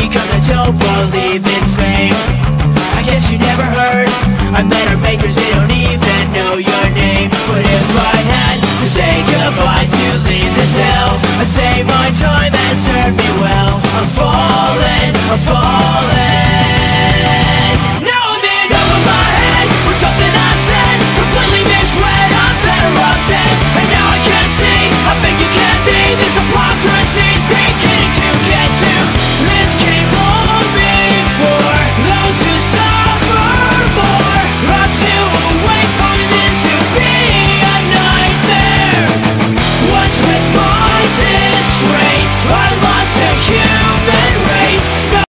because I don't believe in fame. I guess you never heard, I met our makers, they don't even know your name. But if I had to say goodbye to leave this hell, I'd say my time has served me well. I'm falling, I'm falling.